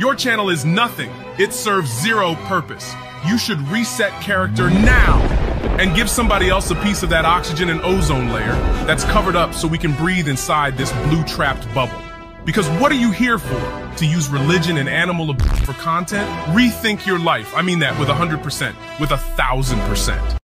Your channel is nothing. It serves zero purpose. You should reset character now and give somebody else a piece of that oxygen and ozone layer that's covered up so we can breathe inside this blue trapped bubble. Because what are you here for? To use religion and animal abuse for content? Rethink your life. I mean that with 100%, with 1,000%.